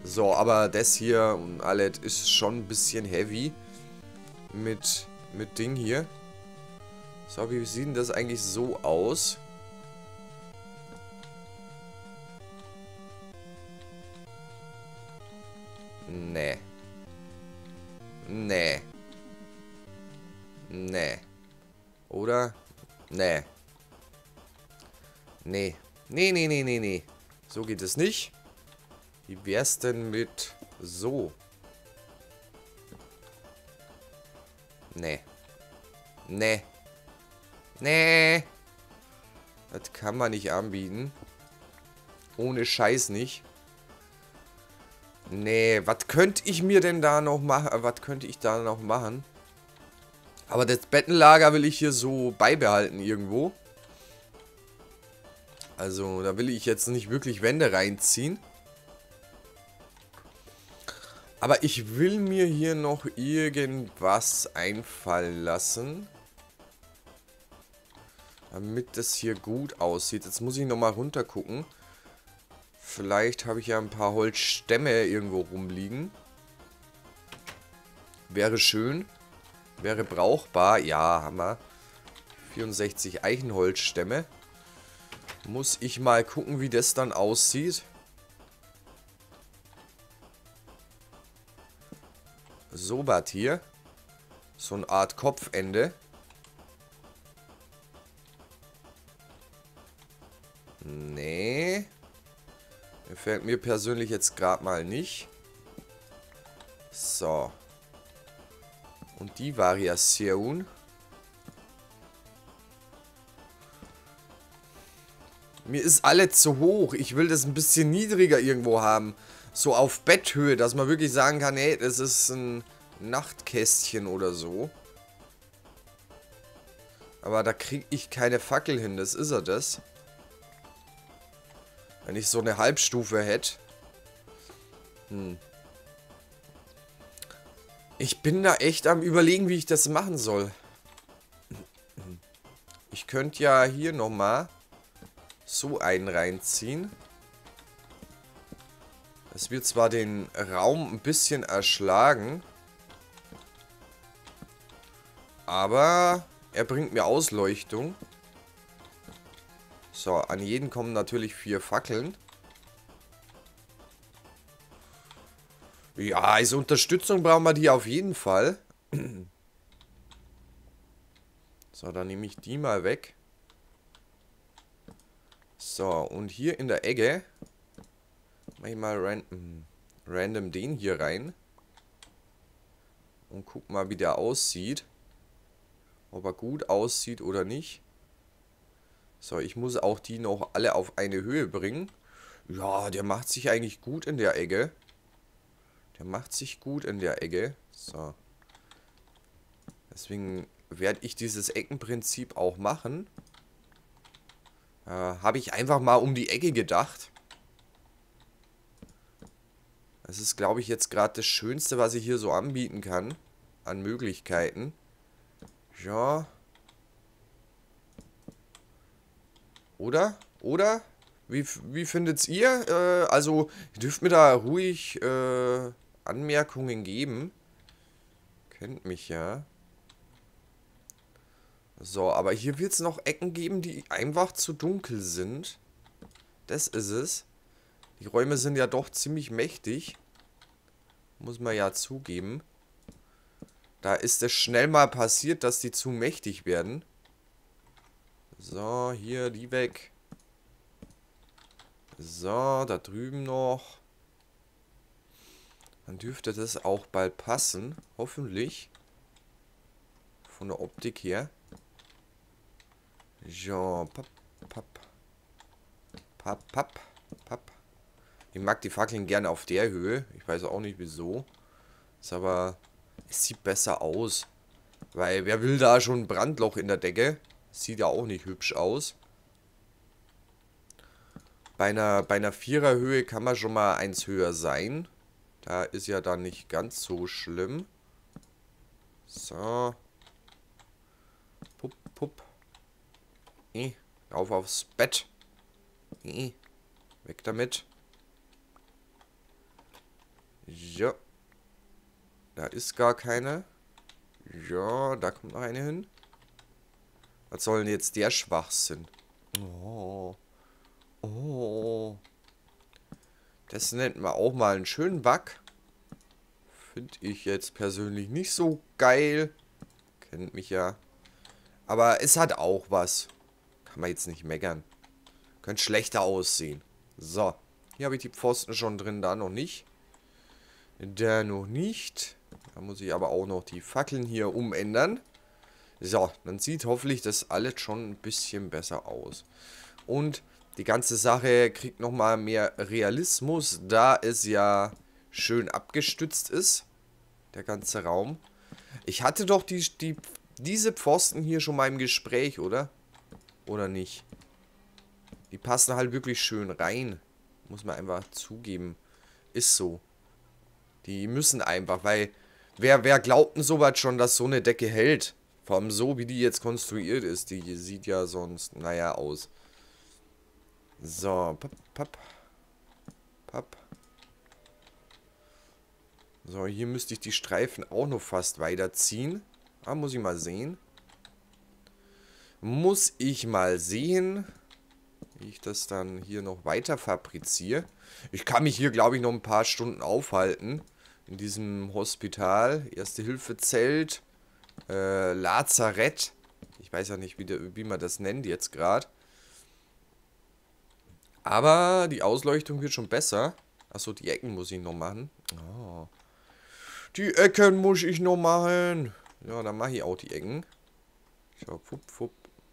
So, aber das hier und alles ist schon ein bisschen heavy. Mit Ding hier. So, wie sieht denn das eigentlich so aus? Nee. Nee. Nee. Oder? Nee. Nee. Nee, nee, nee, nee, nee. So geht es nicht. Wie wär's denn mit so? Nee. Nee. Nee. Das kann man nicht anbieten. Ohne Scheiß nicht. Nee, was könnte ich mir denn da noch machen? Was könnte ich da noch machen? Aber das Bettenlager will ich hier so beibehalten irgendwo. Also, da will ich jetzt nicht wirklich Wände reinziehen. Aber ich will mir hier noch irgendwas einfallen lassen. Damit das hier gut aussieht. Jetzt muss ich nochmal runter gucken. Vielleicht habe ich ja ein paar Holzstämme irgendwo rumliegen. Wäre schön. Wäre brauchbar. Ja, haben wir. 64 Eichenholzstämme. Muss ich mal gucken, wie das dann aussieht. So was hier. So eine Art Kopfende. Nee. Gefällt mir persönlich jetzt gerade mal nicht. So. Und die Variation. Mir ist alles zu hoch. Ich will das ein bisschen niedriger irgendwo haben. So auf Betthöhe, dass man wirklich sagen kann, hey, das ist ein Nachtkästchen oder so. Aber da kriege ich keine Fackel hin. Das ist ja das. Wenn ich so eine Halbstufe hätte. Ich bin da echt am Überlegen, wie ich das machen soll. Ich könnte ja hier nochmal so einen reinziehen. Das wird zwar den Raum ein bisschen erschlagen. Aber er bringt mir Ausleuchtung. So, an jeden kommen natürlich 4 Fackeln. Ja, als Unterstützung brauchen wir die auf jeden Fall. So, dann nehme ich die mal weg. So, und hier in der Ecke mache ich mal random den hier rein. Und guck mal, wie der aussieht. Ob er gut aussieht oder nicht. So, ich muss auch die noch alle auf eine Höhe bringen. Ja, der macht sich eigentlich gut in der Ecke. Der macht sich gut in der Ecke. So. Deswegen werde ich dieses Eckenprinzip auch machen. Habe ich einfach mal um die Ecke gedacht. Das ist, glaube ich, jetzt gerade das Schönste, was ich hier so anbieten kann. An Möglichkeiten. Ja. Oder? Oder? Wie findet's ihr? Also, ihr dürft mir da ruhig Anmerkungen geben. Kennt mich ja. So, aber hier wird es noch Ecken geben, die einfach zu dunkel sind. Das ist es. Die Räume sind ja doch ziemlich mächtig. Muss man ja zugeben. Da ist es schnell mal passiert, dass die zu mächtig werden. So, hier die weg. So, da drüben noch. Dann dürfte das auch bald passen. Hoffentlich. Von der Optik her. So, papp, papp. Papp, papp, papp. Ich mag die Fackeln gerne auf der Höhe. Ich weiß auch nicht wieso. Ist aber... Es sieht besser aus. Weil wer will da schon ein Brandloch in der Decke? Sieht ja auch nicht hübsch aus. Bei einer Viererhöhe kann man schon mal eins höher sein. Da ist ja dann nicht ganz so schlimm. So. Pupp, pupp. Rauf aufs Bett. Weg damit. Ja. Da ist gar keine. Ja, da kommt noch eine hin. Was soll denn jetzt der Schwachsinn? Oh. Oh. Das nennt man auch mal einen schönen Bug. Finde ich jetzt persönlich nicht so geil. Kennt mich ja. Aber es hat auch was. Kann man jetzt nicht meckern. Könnte schlechter aussehen. So. Hier habe ich die Pfosten schon drin, da noch nicht. Da noch nicht. Da muss ich aber auch noch die Fackeln hier umändern. So, dann sieht hoffentlich das alles schon ein bisschen besser aus. Und die ganze Sache kriegt nochmal mehr Realismus, da es ja schön abgestützt ist. Der ganze Raum. Ich hatte doch diese Pfosten hier schon mal im Gespräch, oder? Oder nicht? Die passen halt wirklich schön rein. Muss man einfach zugeben. Ist so. Die müssen einfach, weil wer glaubt denn sowas schon, dass so eine Decke hält? Vor allem so, wie die jetzt konstruiert ist. Die sieht ja sonst, naja, aus. So, papp. So, hier müsste ich die Streifen auch noch fast weiterziehen. Ah, muss ich mal sehen. Wie ich das dann hier noch weiter fabriziere. Ich kann mich hier, glaube ich, noch ein paar Stunden aufhalten. In diesem Hospital. Erste-Hilfe-Zelt. Lazarett. Ich weiß ja nicht, wie man das nennt jetzt gerade. Aber die Ausleuchtung wird schon besser. Achso, die Ecken muss ich noch machen. Oh. Die Ecken muss ich noch machen. Ja, dann mache ich auch die Ecken. So, fupp.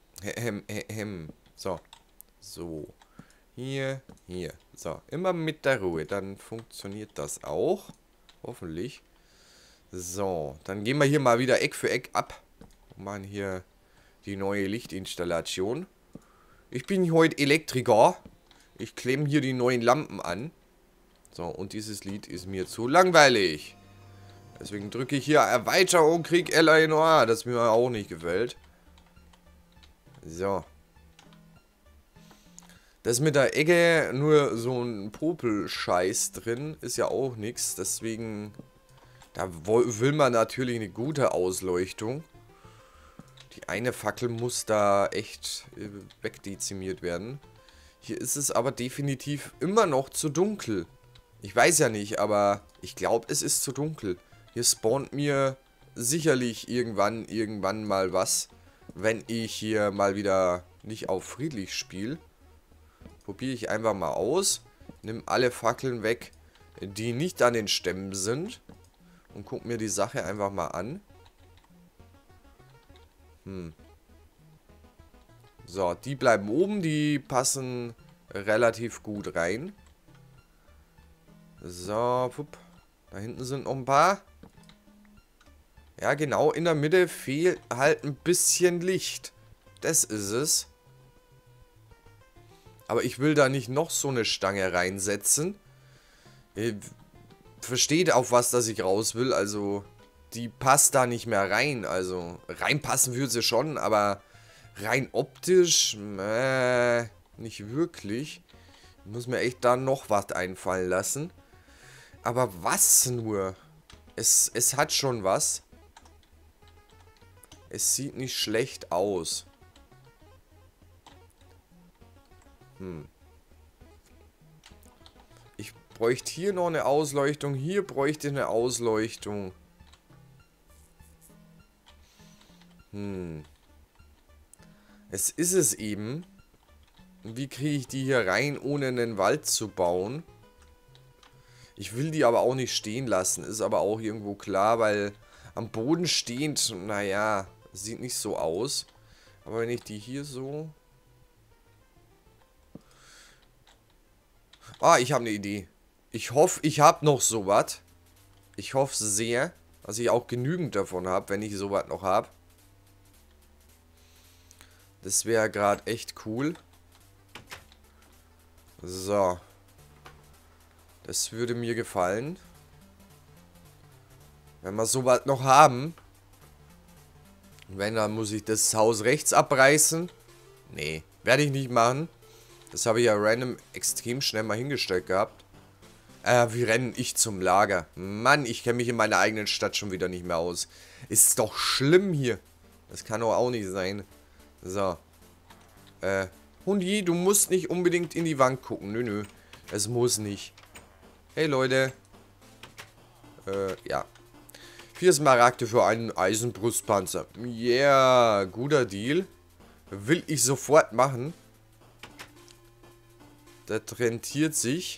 So. So. Hier. So, immer mit der Ruhe. Dann funktioniert das auch. Hoffentlich. So, dann gehen wir hier mal wieder Eck für Eck ab. Und machen hier die neue Lichtinstallation. Ich bin heute Elektriker. Ich klemme hier die neuen Lampen an. So, und dieses Lied ist mir zu langweilig. Deswegen drücke ich hier Erweiterung, Krieg Eleanor, das mir auch nicht gefällt. So. Das mit der Ecke nur so ein Popelscheiß drin ist ja auch nichts. Deswegen, da will man natürlich eine gute Ausleuchtung. Die eine Fackel muss da echt wegdezimiert werden. Hier ist es aber definitiv immer noch zu dunkel. Ich weiß ja nicht, aber ich glaube, es ist zu dunkel. Hier spawnt mir sicherlich irgendwann mal was, wenn ich hier mal wieder nicht auf friedlich spiele. Probiere ich einfach mal aus. Nimm alle Fackeln weg, die nicht an den Stämmen sind. Und guck mir die Sache einfach mal an. So, die bleiben oben, die passen relativ gut rein. So, pup. Da hinten sind noch ein paar. Ja, genau, in der Mitte fehlt halt ein bisschen Licht. Das ist es. Aber ich will da nicht noch so eine Stange reinsetzen. Ihr versteht auf was, dass ich raus will. Also, die passt da nicht mehr rein. Also, reinpassen würde sie schon, aber rein optisch, nicht wirklich. Ich muss mir echt da noch was einfallen lassen. Aber was nur? Es hat schon was. Es sieht nicht schlecht aus. Ich bräuchte hier noch eine Ausleuchtung. Hier bräuchte ich eine Ausleuchtung. Es ist es eben. Wie kriege ich die hier rein, ohne einen Wald zu bauen? Ich will die aber auch nicht stehen lassen. Ist aber auch irgendwo klar, weil am Boden stehend, naja, sieht nicht so aus. Aber wenn ich die hier so... Ah, ich habe eine Idee. Ich hoffe, ich habe noch sowas. Ich hoffe sehr, dass ich auch genügend davon habe, wenn ich sowas noch habe. Das wäre gerade echt cool. So. Das würde mir gefallen. Wenn wir sowas noch haben. Wenn, dann muss ich das Haus rechts abreißen. Nee, werde ich nicht machen. Das habe ich ja random extrem schnell mal hingestellt gehabt. Wie renne ich zum Lager? Mann, ich kenne mich in meiner eigenen Stadt schon wieder nicht mehr aus. Ist doch schlimm hier. Das kann doch auch nicht sein. So. Hundi, du musst nicht unbedingt in die Wand gucken. Nö, nö. Es muss nicht. Hey, Leute. Ja. 4 Smaragde für einen Eisenbrustpanzer. Yeah, guter Deal. Will ich sofort machen. Das rentiert sich.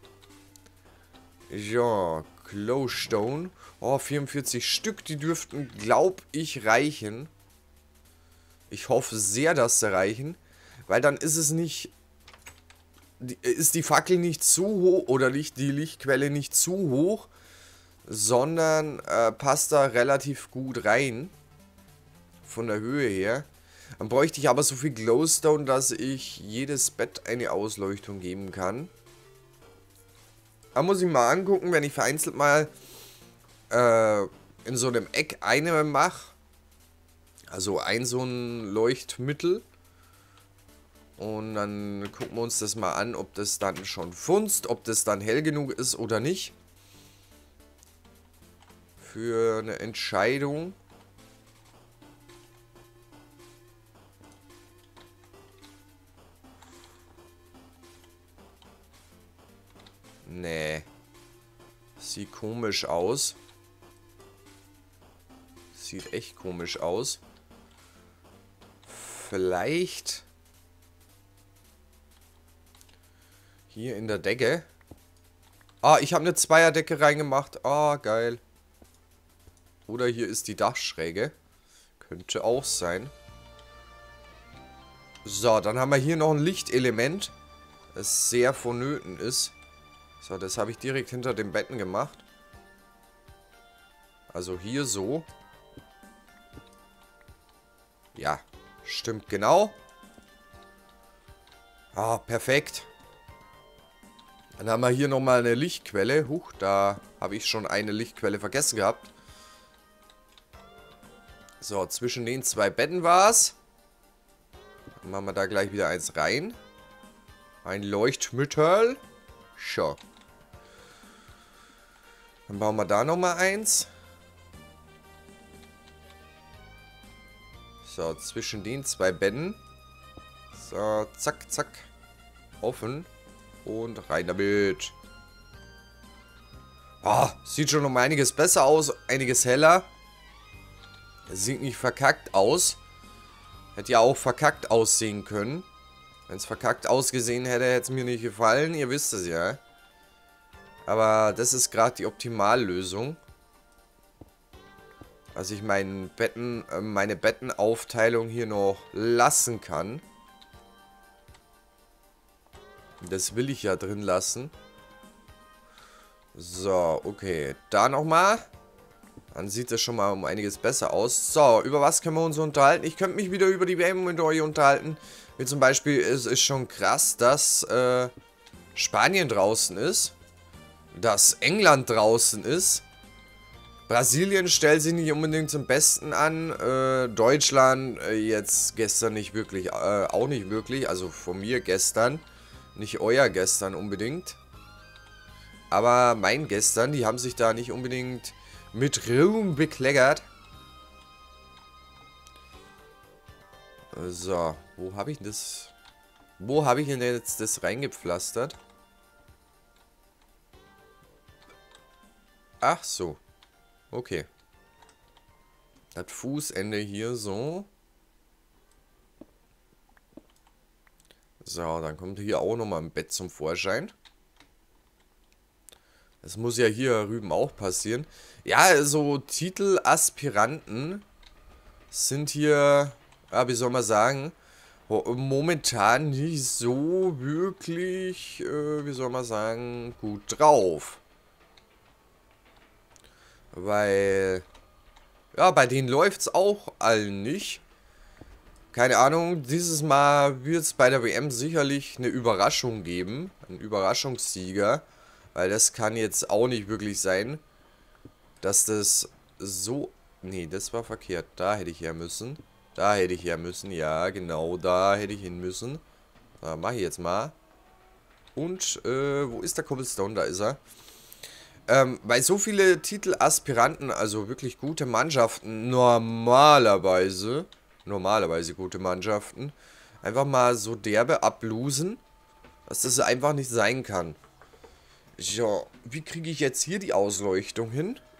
Ja, Glowstone. Oh, 44 Stück, die dürften, glaub ich, reichen. Ich hoffe sehr, dass sie reichen. Weil dann ist es nicht... Ist die Fackel nicht zu hoch oder die Lichtquelle nicht zu hoch, sondern passt da relativ gut rein. Von der Höhe her. Dann bräuchte ich aber so viel Glowstone, dass ich jedes Bett eine Ausleuchtung geben kann. Da muss ich mal angucken, wenn ich vereinzelt mal in so einem Eck eine mache. Also so ein Leuchtmittel. Und dann gucken wir uns das mal an, ob das dann schon funzt, ob das dann hell genug ist oder nicht. Für eine Entscheidung. Nee. Sieht komisch aus. Sieht echt komisch aus. Vielleicht hier in der Decke. Ah, ich habe eine Zweierdecke reingemacht. Ah, geil. Oder hier ist die Dachschräge. Könnte auch sein. So, dann haben wir hier noch ein Lichtelement, das sehr vonnöten ist. So, das habe ich direkt hinter den Betten gemacht. Also hier so. Ja, stimmt genau. Ah, perfekt. Dann haben wir hier nochmal eine Lichtquelle. Huch, da habe ich schon eine Lichtquelle vergessen gehabt. So, zwischen den 2 Betten war es. Dann machen wir da gleich wieder eins rein. Ein Leuchtmittel. Schon. Dann bauen wir da nochmal eins. So, zwischen den 2 Betten. So, zack, zack. Offen. Und rein damit. Ah, sieht schon um einiges besser aus. Einiges heller. Sieht nicht verkackt aus. Hätte ja auch verkackt aussehen können. Wenn es verkackt ausgesehen hätte, hätte es mir nicht gefallen. Ihr wisst es ja. Aber das ist gerade die Optimallösung. Dass ich meine Bettenaufteilung hier noch lassen kann. Das will ich ja drin lassen. So, okay. Da nochmal. Dann sieht das schon mal um einiges besser aus. So, über was können wir uns unterhalten? Ich könnte mich wieder über die WM mit euch unterhalten. Wie zum Beispiel, es ist schon krass, dass Spanien draußen ist. Dass England draußen ist. Brasilien stellt sich nicht unbedingt zum Besten an. Deutschland jetzt gestern nicht wirklich, auch nicht wirklich. Also von mir gestern. Nicht euer gestern unbedingt. Aber mein gestern, die haben sich da nicht unbedingt mit Ruhm bekleckert. So, wo habe ich das? Wo habe ich denn jetzt das reingepflastert? Ach so. Okay. Das Fußende hier so. So, dann kommt hier auch nochmal ein Bett zum Vorschein. Das muss ja hier drüben auch passieren. Ja, so Titelaspiranten sind hier, ja, wie soll man sagen, momentan nicht so wirklich, wie soll man sagen, gut drauf. Weil, ja, bei denen läuft es auch allen nicht. Keine Ahnung, dieses Mal wird es bei der WM sicherlich eine Überraschung geben. Einen Überraschungssieger. Weil das kann jetzt auch nicht wirklich sein, dass das so... Nee, das war verkehrt. Da hätte ich her müssen. Da hätte ich her müssen. Ja, genau, da hätte ich hin müssen. So, mach ich jetzt mal. Und, wo ist der Cobblestone? Da ist er. Weil so viele Titelaspiranten, also wirklich gute Mannschaften, normalerweise gute Mannschaften, einfach mal so derbe ablosen, dass das einfach nicht sein kann. Ja, wie kriege ich jetzt hier die Ausleuchtung hin?